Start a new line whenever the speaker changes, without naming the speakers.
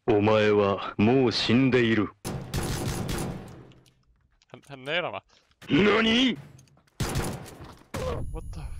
お前はもう死んでいる。
Nee, dan maar.
何？
What the